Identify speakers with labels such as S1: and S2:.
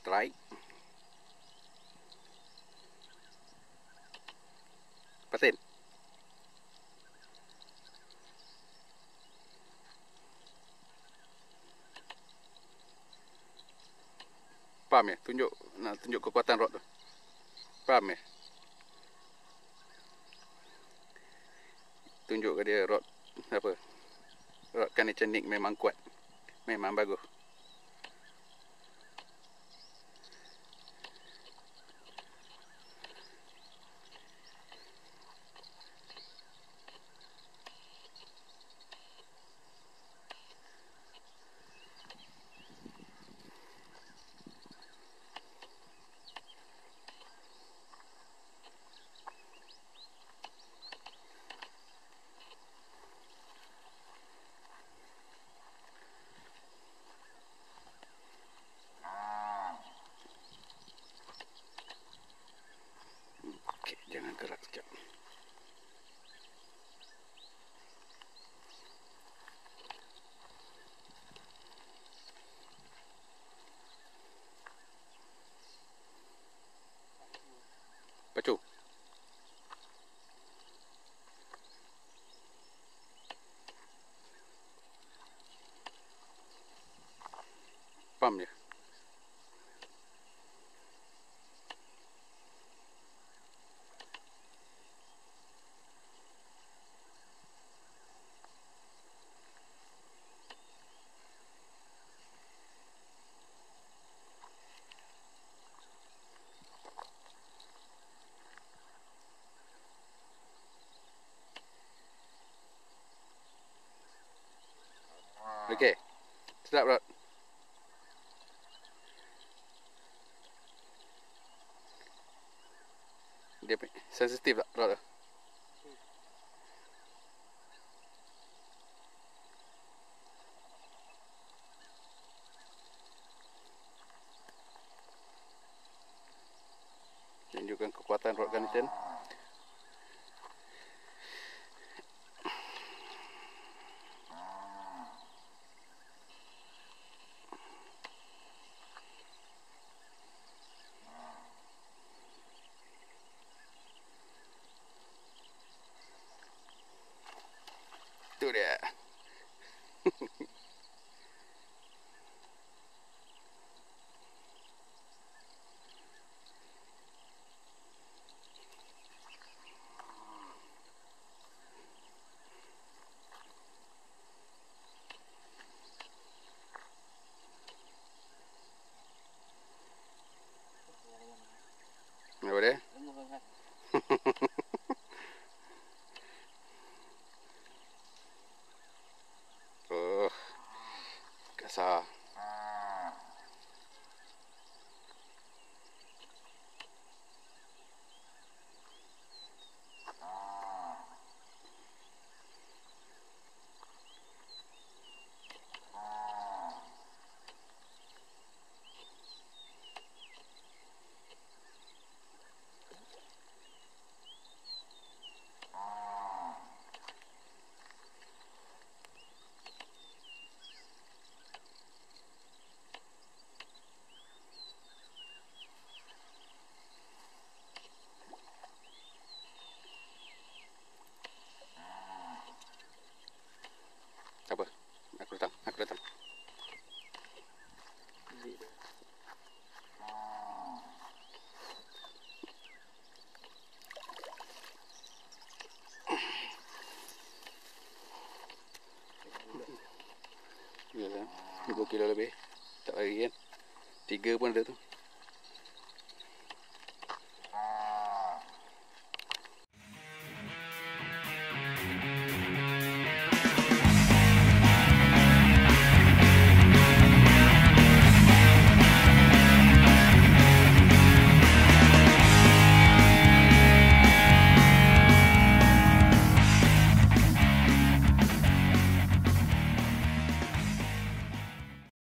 S1: Strike. Patin. Faham ya? Nak tunjuk kekuatan rod tu. Faham ya? Tunjuk ke dia rod apa? Rod Kanechanic memang kuat. Memang bagus. Okey, jangan gerak sekejap. Pacu. Faham ya? Okey. Sedap rod. Dia sensitif tak rod tu? Tunjukkan kekuatan rod Kanechan. Itu dia. Apa dia? Oh, kasar. Apa? Aku datang. Ya, 2 kilo lebih. Tak lagi kan? 3 pun ada tu.